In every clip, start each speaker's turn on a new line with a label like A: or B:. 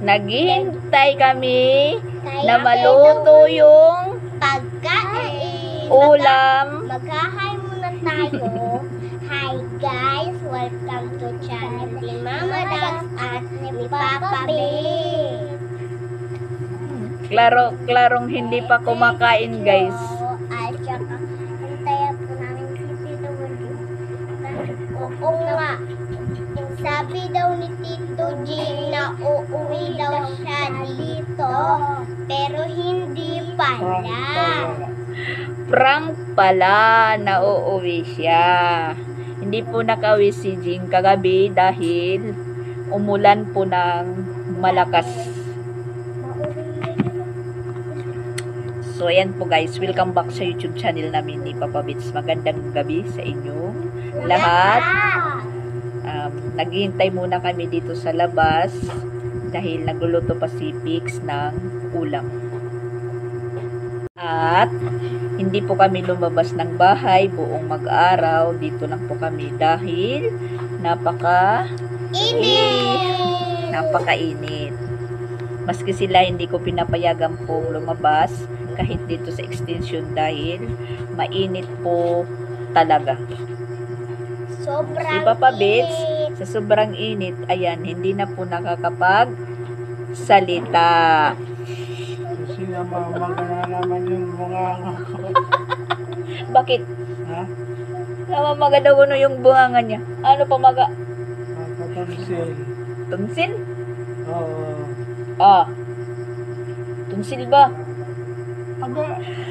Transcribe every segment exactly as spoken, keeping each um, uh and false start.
A: Naghihintay kami na maluto yung
B: pagkain.
A: ulam.
B: Mag-hi muna tayo. Hi guys, welcome to channel ni Mama Dax at ni Papa B.
A: Klaro, klarong hindi pa kumakain, guys.
B: At saka, hintayan po namin si Tito Wendy. Oo nga. Sabi daw ni Tito G na uuwi daw siya dito. Pero hindi pala.
A: Prank pala na uuwi siya. Hindi po nakauwi si Jing kagabi dahil umulan po ng malakas. So, ayan po guys. Welcome back sa YouTube channel namin ni Papa Bits. Magandang gabi sa inyo lahat. Um, naghihintay muna kami dito sa labas dahil nagluluto pa si Pix ng ulam. At hindi po kami lumabas ng bahay buong mag-araw. Dito lang po kami dahil napaka
B: Init!
A: Napakainit. Maski sila hindi ko pinapayagan pong lumabas kahit dito sa extension dahil mainit po talaga.
B: Sobrang
A: Si Papa Bits,
B: init.
A: sa sobrang init, ayan, hindi na po nakakapag salita.
C: Kasi namamaga na naman yung mga
A: Bakit?
C: ha?
A: Namamaga daw ano yung bunganga niya. Ano pa maga?
C: Katansil.
A: Tunsil?
C: Oo.
A: Ah. Tunsil ba?
C: Aga.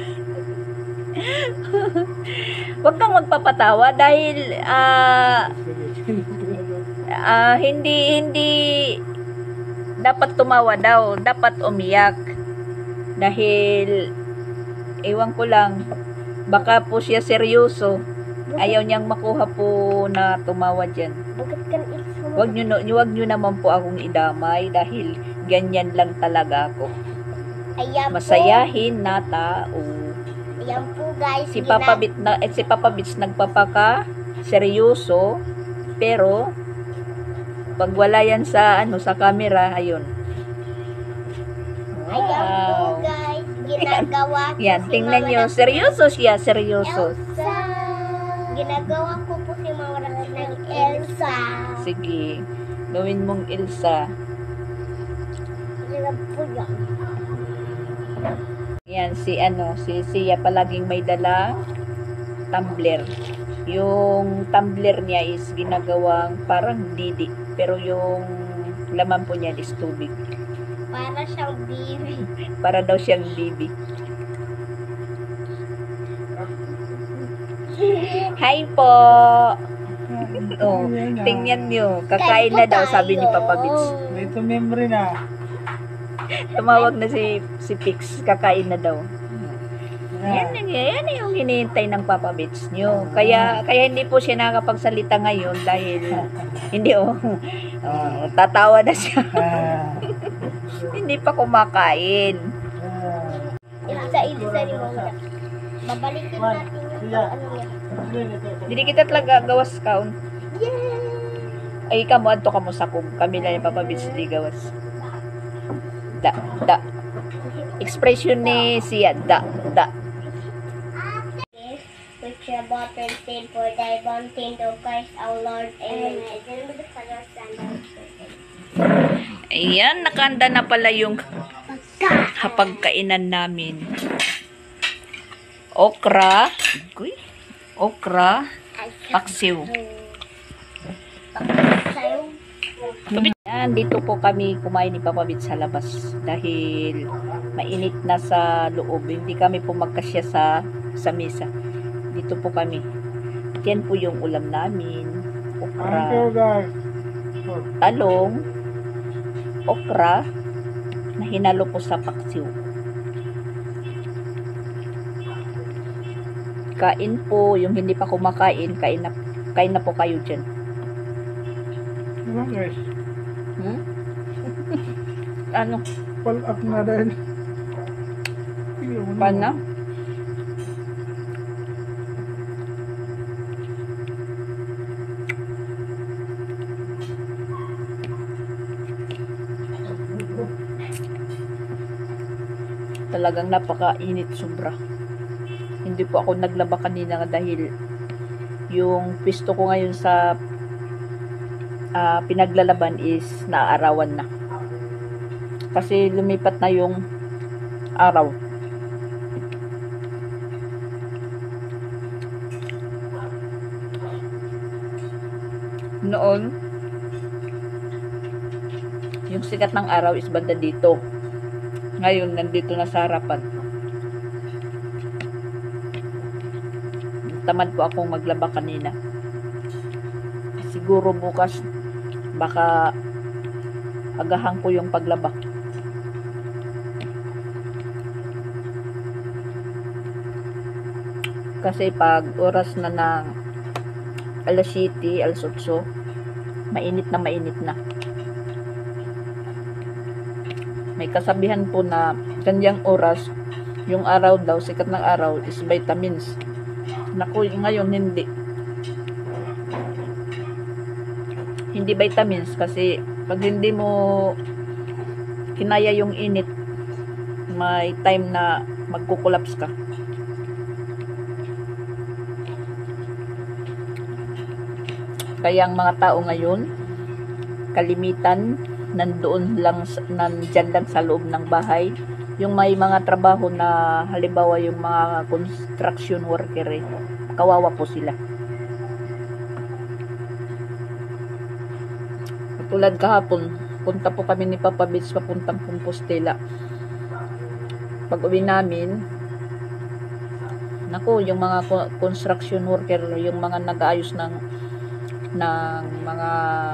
A: Huwag kang magpapatawa dahil ah ah, hindi hindi dapat tumawa daw, dapat umiyak. Dahil ewan ko lang, baka po siya seryoso. Ayaw niyang makuha po na tumawa diyan.
B: Bakit ka na
A: Wag niyo no, wag niyo naman po akong idamay dahil ganyan lang talaga ako.
B: Ayan
A: Masayahin na tao.
B: po. Ayan po guys.
A: Si Papa Bit na eh, si Papa Bits nagpapaka seryoso pero pag wala yan sa ano sa camera, ayun.
B: Ayan po
A: Wow.
B: guys. Ginagawa ko
A: Yan,
B: si
A: tingnan
B: Mama
A: nyo.
B: Dax
A: Seryoso siya, seryoso.
B: Elsa. Ginagawa ko po si Mama Dax ng Elsa.
A: Sige, gawin mong Elsa.
B: Ayan po yan.
A: Yan, si ano, si Sia palaging may dalang tumbler. Yung tumbler niya is ginagawang parang didi. Pero yung laman po niya is tubig.
B: Para siyang baby.
A: Para daw siyang bibi. Hi po! Oh, tingnan nyo. Kakain na daw, sabi ni Papa Bits.
C: Dito memory na.
A: Tumawag na si si Pix, kakain na daw. Yan,
C: Yan.
A: yan, yan yung hinihintay ng Papa Bits nyo. Kaya, kaya hindi po siya nakakapagsalita ngayon dahil hindi oh, oh tatawa na siya.
C: Ah.
A: Hindi pa kumakain.
C: Ah.
B: Elsa, Elsa ni Mama Dax. Babalikin natin yung
C: Siya.
B: ano niya.
A: Hindi kita talaga gawas kaon.
B: Yay!
A: Ay, kamo, adto kamo sa kung kami lang yung Papa Bits di gawas. Da, da. Expression ni siya, da, da.
B: Which your bottom sin for thy bounty of Christ our Lord. Amen.
A: Ayan, nakanda na pala yung hapagkainan namin. Okra. Uy, okra. Paksiw. Yan, dito po kami kumain ni Papa Bits sa labas dahil mainit na sa loob. Hindi kami po magkasya sa sa mesa. Dito po kami. At yan po yung ulam namin. Okra,
C: Uncle guys.
A: talong, okra na hinalo po sa paksiw. Kain po, yung hindi pa kumakain, kain na, kain na po kayo dyan.
C: Diba guys?
A: Hmm? Ano?
C: Pull up na rin.
A: Paano? Talagang napakainit sobra. Hindi po ako naglaba kanina dahil yung pwesto ko ngayon sa uh, pinaglalaban is naaarawan na. Kasi lumipat na yung araw. Noon, yung sikat ng araw is banda dito. Ngayon, nandito na sa harapan. Tamad po akong maglaba kanina. Siguro bukas, baka agahan ko yung paglaba. Kasi pag oras na ng alas siyete, alas otso, mainit na mainit na. May kasabihan po na ganyang oras, yung araw daw, sikat ng araw is vitamins. Naku, ngayon hindi. Hindi vitamins kasi pag hindi mo kinaya yung init, may time na magkukulaps ka. Kaya ang mga tao ngayon, kalimitan, nandoon lang, nandyan lang sa loob ng bahay. Yung may mga trabaho na, halimbawa yung mga construction worker, eh, kawawa po sila. Tulad kahapon, punta po kami ni Papa Beach papuntang Compostela. Pag uwi namin, naku, yung mga construction worker, yung mga nag-aayos ng ng mga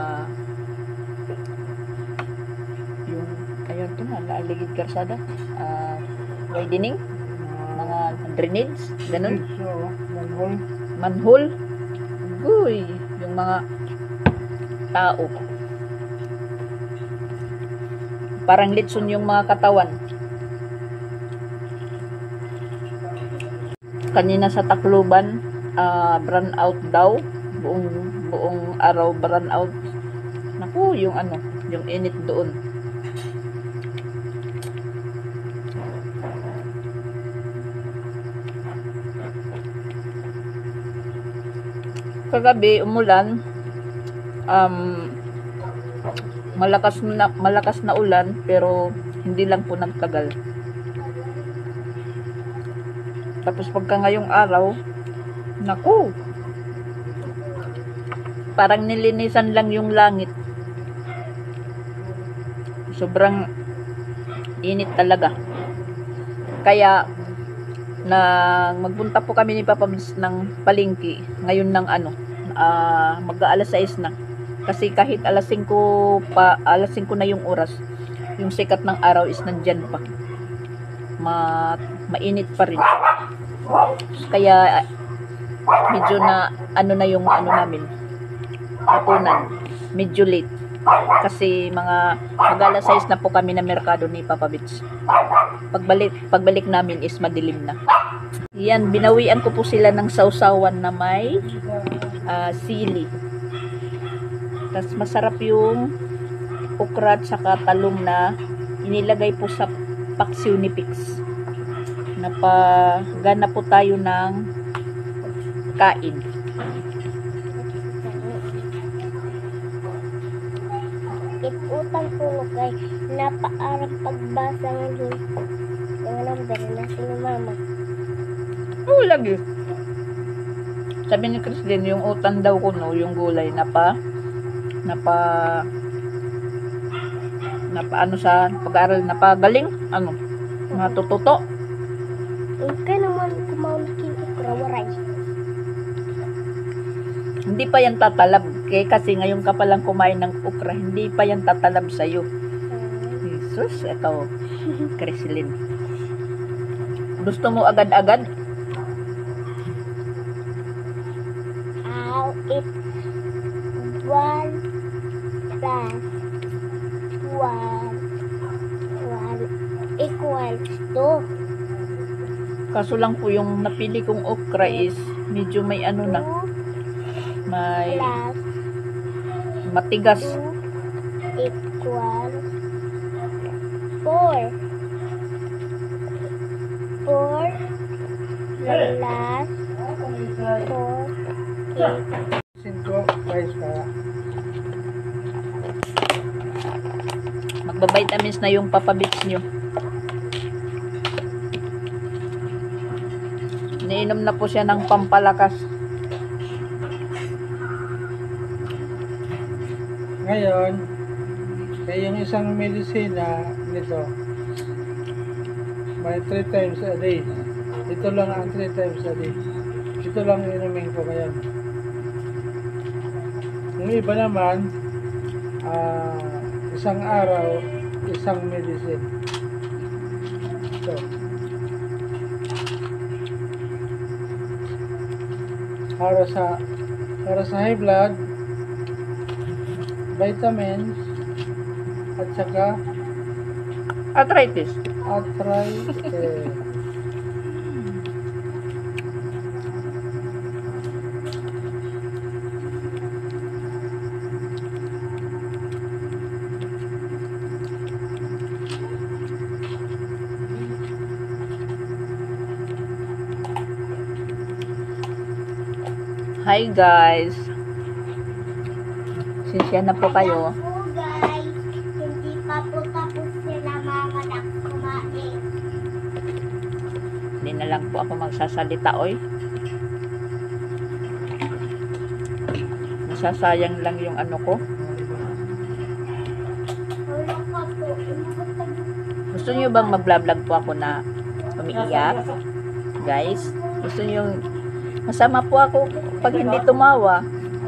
A: yung ayun ito na, naaligid karsada, uh, widening, mga drainage, ganun,
C: So, manhole.
A: manhole, uy, yung mga tao. Parang litson yung mga katawan. Kanina sa Tacloban, uh, brand out daw. Buong, buong araw brand out. Naku, yung ano, yung init doon. Kagabi, umulan. Um, malakas na malakas na ulan pero hindi lang po nagtagal. Tapos pagka ngayong araw, naku, parang nilinisan lang yung langit. Sobrang init talaga. Kaya na magpunta po kami ni Papa ng palengke ngayon ng ano, uh, mag-aalas sais na. Kasi kahit alas singko pa, alas singko na yung oras, yung sikat ng araw is nandyan pa. Ma, mainit pa rin. Kaya medyo na ano na yung ano namin, hapunan. Medyo late. Kasi mga mag-alas sais na po kami na merkado ni Papa Beach. Pagbalik, pagbalik namin is madilim na. Yan, binawian ko po sila ng sausawan na may uh, sili. Tas masarap yung okra at saka talong na inilagay po sa paksiw ni Pix. Napagana po tayo ng kain.
B: Utang ko kay napaarang pagbasa ngayon yung number na sino mama.
A: Oo, lagi. Sabi ni Christine, yung utang daw ko no, yung gulay na pa napa napa ano sa pag-aaral, napagaling ano, natututo.
B: Okay naman kumaulikin okra waray.
A: Hindi pa yan tatalab. Okay, kasi ngayon ka palang kumain ng okra, hindi pa yan tatalab sa'yo. Jesus, ito, Chrislyn. Gusto mo agad-agad?
B: I'll eat one plus one, one equals two.
A: Kaso lang po yung napili kong okra is medyo may ano na, may
B: Plus
A: matigas.
B: two equals four. plus four, eight.
C: Cinco, guys, para.
A: Magbabitamins na yung papabits nyo. Iniinom na po siya ng pampalakas.
C: Ngayon, kaya yung isang medisina nito, may three times a day. Ito lang ang three times a day. Ito lang inumin ko ngayon. Yung iba naman, ah, isang araw, isang medicine. Ito. Para sa para sa high blood, vitamins, at saka
A: Arthritis.
C: arthritis.
A: Hi guys. Sinsya na po kayo.
B: Po guys, hindi pa po tapos sila mga anak kumain.
A: Hindi na lang po ako magsasalita, oy. Nasasayang lang yung ano ko.
B: Wala ka po.
A: Gusto niyo bang mag-vlog po ako na umiiyak? Guys, gusto niyo masama po ako pag hindi tumawa.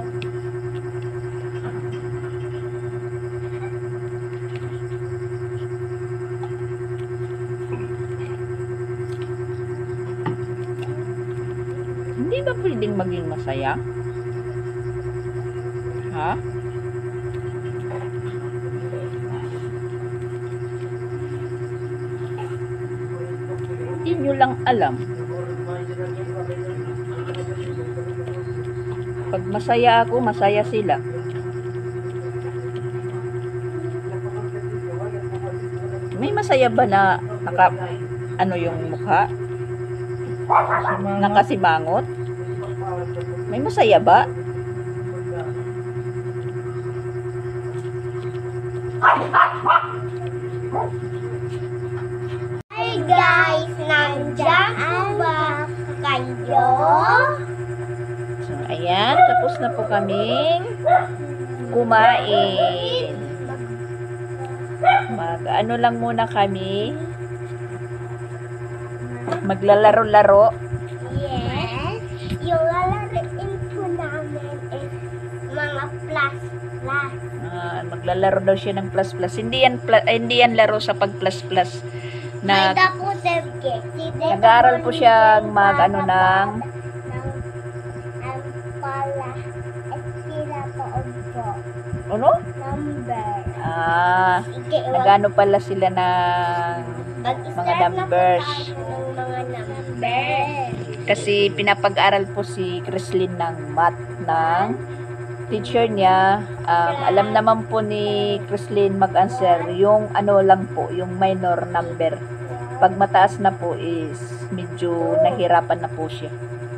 A: Hindi ba pwedeng maging masaya? Ha? Hindi nyo lang alam. Pag masaya ako, masaya sila. May masaya ba na naka, ano yung mukha?
C: Simangot.
A: Nakasimangot? May masaya ba?
B: Hi guys, nandiyan po ba kayo?
A: So, ayan. Tapos na po kaming kumain. Mag, ano lang muna kami. Maglalaro-laro.
B: Yes, yung lalaroin po namin is mga plus plus.
A: Ah, maglalaro daw siya ng plus plus. Hindi yan pla- eh, hindi yan laro sa pag plus plus.
B: May
A: Na
B: dapo devke.
A: nag-aaral po siyang mag ano ng
B: ang pala at sila po po
A: ano?
B: number.
A: Ah,
B: Sige, wag
A: nagano pala sila ng
B: mag-start
A: mga
B: na po
A: numbers.
B: tayo ng mga numbers.
A: Kasi pinapag-aral po si Chrislyn ng math ng teacher niya. Um, alam naman po ni Chrislyn mag-answer yung ano lang po, yung minor number. Pag mataas na po is medyo nahirapan na po siya.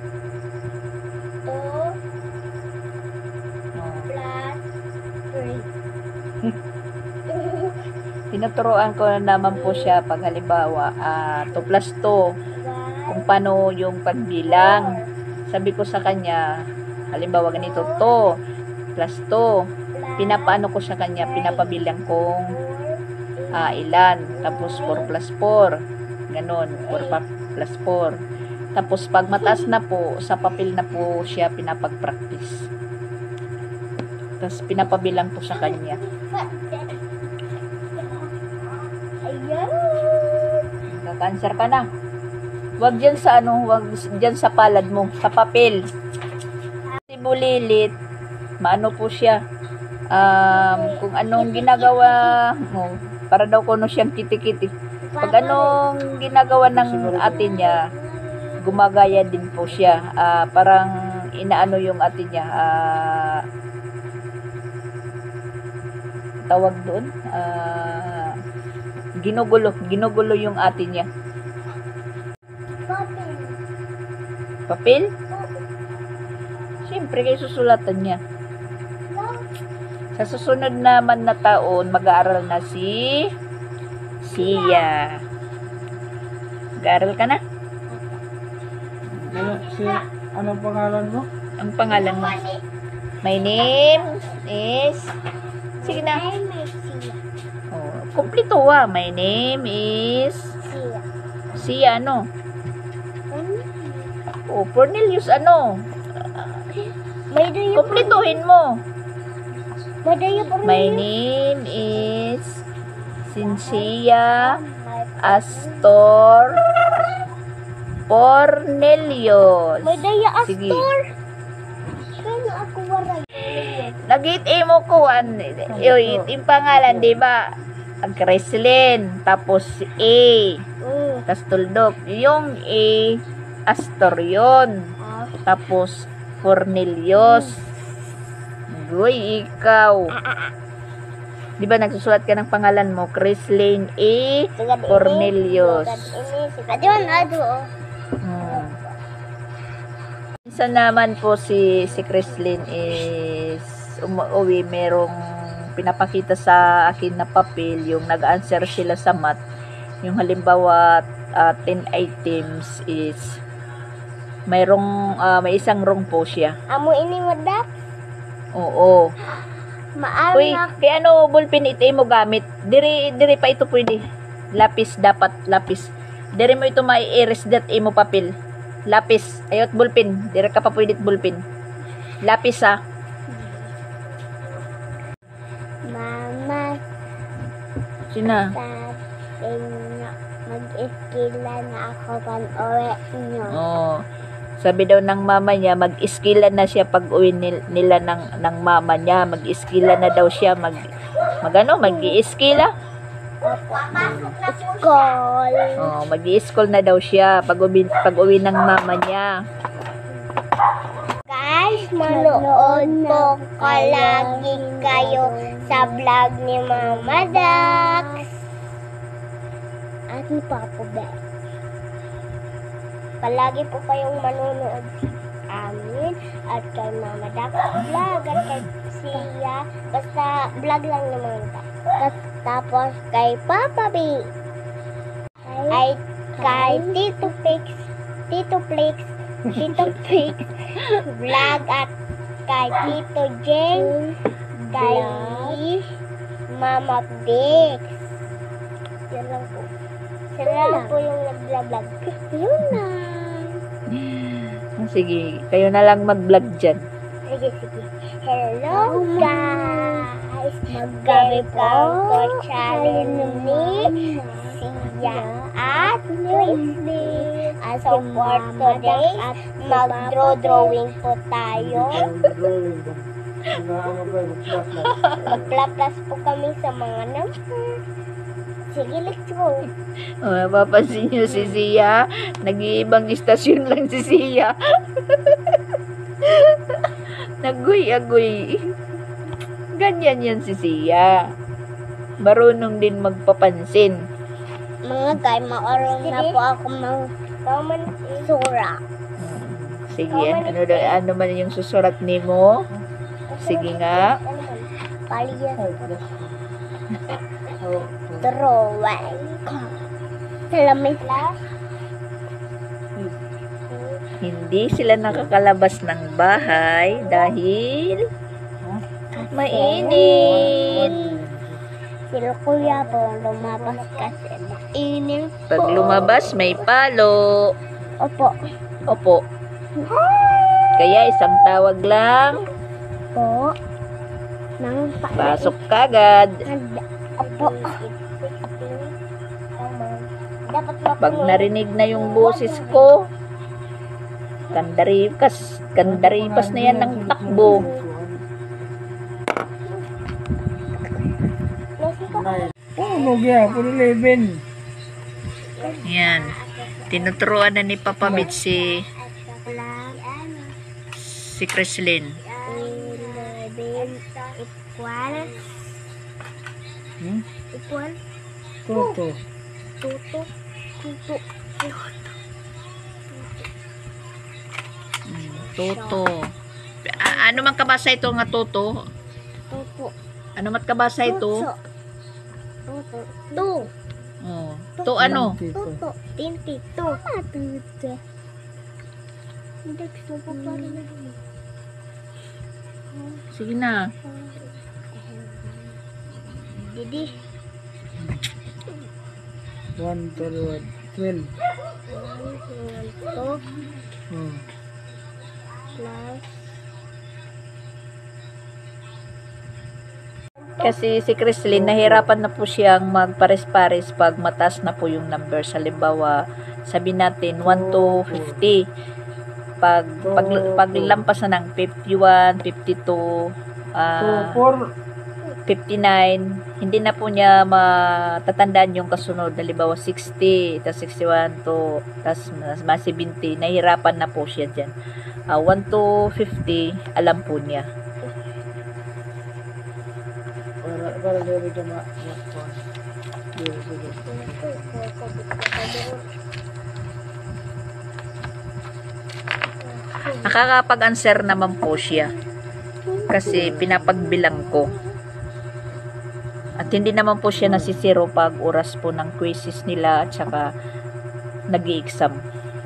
B: two
A: Oh.
B: plus three.
A: Tinuturoan ko naman po siya pag halimbawa uh, two plus two, kung paano yung pagbilang. Sabi ko sa kanya, halimbawa ganito, two plus two, pinapaano ko sa kanya, pinapabilang kong ah, ilan, tapos four plus four, ganon, four pa- plus four. Tapos pag mataas na po, sa papel na po siya pinapag-practice. Tapos pinapabilang ko sa kanya.
B: Ayan.
A: Kaka-answer ka na. Wag dyan sa ano, wag dyan sa palad mo, sa papel. Si Bulilit, maano po siya, um, kung anong ginagawa mo, para daw kuno siyang kitikiti. Pag anong ginagawa ng ate niya, gumagaya din po siya. Ah, parang inaano yung ate niya, ah, tawag doon, ah, ginugulo, ginugulo yung ate niya. Papel? Siyempre, kayo susulatan niya. Sa susunod naman na taon, mag-aaral na si Sia. Mag-aaral ka na?
C: Ano, si, anong pangalan mo?
A: Ang pangalan mo? My name is... Sige na.
B: Ay, may siya.
A: Oh, kumplito ah. My name is...
B: Siya.
A: Sia ano?
B: Ano?
A: Oh, Cornelius ano?
B: May dayo
A: Kumplituhin mo.
B: May dayo po
A: My name is Cynthia Astor Cornelius.
B: May dayo
A: Sige.
B: Astor. Kaya ako waray.
A: Nag-it mo ko an yung yung pangalan, di ba? Ang Creslin, tapos A,
B: Mm.
A: tas tuldok. Yung A, Astor yun.
B: Ah.
A: Tapos Cornelius. Uy, ikaw. Di ba nagsusulat ka ng pangalan mo? Creslin A. Cornelius.
B: Adyon, ado.
A: Hmm. Minsan naman po si si Creslin is umuwi, merong pinapakita sa akin na papel, yung nag-answer sila sa math. Yung halimbawa uh, ten items is mayroong uh, may isang wrong po siya.
B: Amo ini madak.
A: Oo.
B: Maaro
A: Uy,
B: na.
A: kaya ano ballpen ito mo gamit? Diri diri pa ito pwede. Lapis dapat lapis. Diri mo ito mai-erase dat imo papel. Lapis. Ayot ballpen. Diri ka pa pwede ballpen. Lapis ah.
B: Mama,
A: Sina?
B: sabi na mag-iskila na ako pan-uwi nyo.
A: Oo. Sabi daw ng mama niya, mag-iskila na siya pag uwi nil- nila ng, ng mama niya. Mag-iskila na daw siya. Mag, mag ano? Mag-iiskila?
B: School.
A: Oo, mag-i-school na daw siya pag uwi, pag uwi ng mama niya.
B: Guys, manood po kalagi kayo sa vlog ni Mama Dax at ni Papa Bear. Palagi po kayong manonood sa amin at kay Mama Dax vlog at kay Sia. Basta vlog lang naman ito. Tapos kay Papa B. Ay kay Tito Pix. Tito Plix. Tito Pix. Vlog at kay Tito Jen. Kay Mama Bix. Yan lang po. Sila lang po yung nag-vlog. Yun na.
A: Sige, kayo na lang mag-vlog dyan.
B: Sige, sige. Hello, guys! Maggabi po sa channel ni Sia at Wesley. As so for today, mag-draw-drawing po tayo.
C: Drawing ba? Ano ba yung class na?
B: Magpla-plus po kami sa mga number. Sige, let's go.
A: Oh, mapapansin nyo si Sia, nag-iibang istasyon lang si Sia. Naguy-aguy. Ganyan yan si Sia. Marunong din magpapansin.
B: Mga guys, maorong na po ako mag sura.
A: Sige, ano, daw- ano man yung susurat ni mo? Sige nga.
B: Palias
C: Oh,
B: drawing. Salamin lang.
A: Hindi sila nakakalabas ng bahay dahil mainit.
B: Sila kuya po lumabas kasi mainit po.
A: Pag lumabas, may palo.
B: Opo.
A: Opo. Kaya isang tawag lang,
B: Po. Nang pa.
A: pasok kagad.
B: Opo. Dapat
A: Pag narinig na yung boses ko, kandaripas, kandaripas na yan ng takbo.
C: oh, Lugia, puro eleven.
A: Yan. Tinuturuan na ni Papa Bit si, si Creslin.
B: eleven equal
C: Hmm?
B: equal
C: Toto.
B: tuto tuto
A: Toto. A- ano man kabasa ito nga toto?
B: Tuto.
A: Ano man kabasa ito?
B: Tuto. Tu.
A: Oh. To ano?
B: Tuto. Tinti. Tu. Ah, tuto. Hindi ko pa para na.
A: Sige na.
B: Didi.
C: One to twelve.
B: Two
C: Hmm.
B: plus.
A: Kasi si Chrislyn, nahirapan na po siyang magpares-pares pag mataas na po yung number. Sa limbawa, sabi natin one to fifty. Pag, pag, paglampas na ng fifty-one, fifty-two,
C: Two,
A: ah,
C: four.
A: fifty-nine, hindi na po niya matatandaan yung kasunod. Halimbawa, sixty, tas sixty-one to, tas mas seventy. Nahirapan na po siya dyan. Ah, one to fifty, alam po niya.
C: Para, para dito ka ma... ma... Dito, dito.
A: Nakakapag-answer naman po siya. Kasi pinapagbilang ko. At hindi naman po siya nasisiro pag oras po ng quizzes nila at saka nag-i-exam.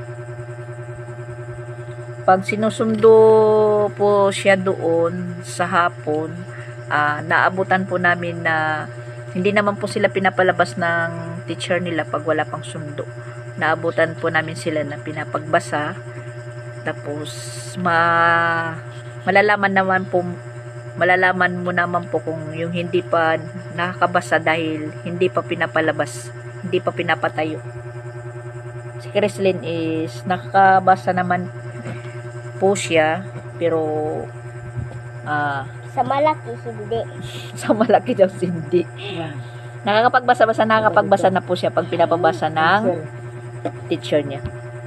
A: Pag sinusundo po siya doon sa hapon, ah, naabutan po namin na hindi naman po sila pinapalabas ng teacher nila pag wala pang sundo. Naabutan po namin sila na pinapagbasa. Tapos, ma malalaman naman po malalaman mo naman po kung yung hindi pa nakakabasa dahil hindi pa pinapalabas, hindi pa pinapatayo. Si Chrislyn is nakakabasa naman po siya, pero ah,
B: Sa malaki, hindi.
A: sa malaki daw hindi.
C: Yan.
A: Nakakapagbasa-basa, nakakapagbasa na po siya pag pinapabasa ng
C: Sir.
A: teacher niya.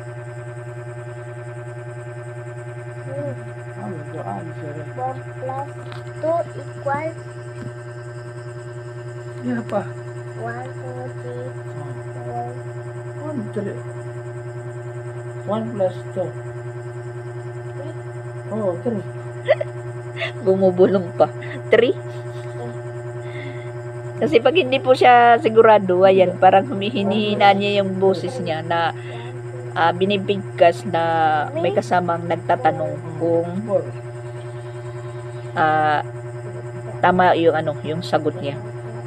C: Ah, doon, sir.
B: one plus two equals
C: Yan pa.
B: one, two, three, four.
C: One, three. One plus two. Oh, three.
A: Bumubulong pa. three. Kasi pag hindi po siya sigurado, ayan, parang humihinihina niya yung boses niya na ah, binibigkas na may kasamang nagtatanong kung
C: Four.
A: ah, tama yung ano, yung sagot niya.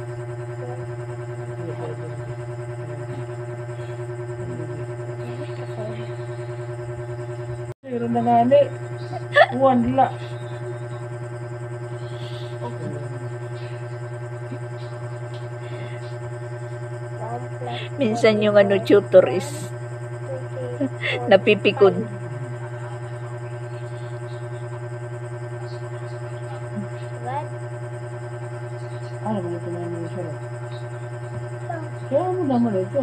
C: Meron na nga ni. One la.
B: One plus
A: Minsan yung ano, tutor is
B: two, three, four,
A: napipikon.
B: five. What?
C: Ano ba ito naman yung sir? Kaya mo naman ito.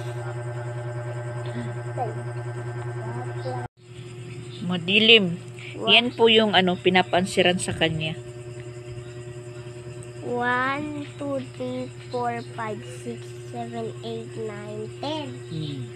A: Madilim. Yan po yung ano, pinapansiran sa kanya.
B: One, two, three, four, five, six, seven, eight, nine, ten.
C: Hmm.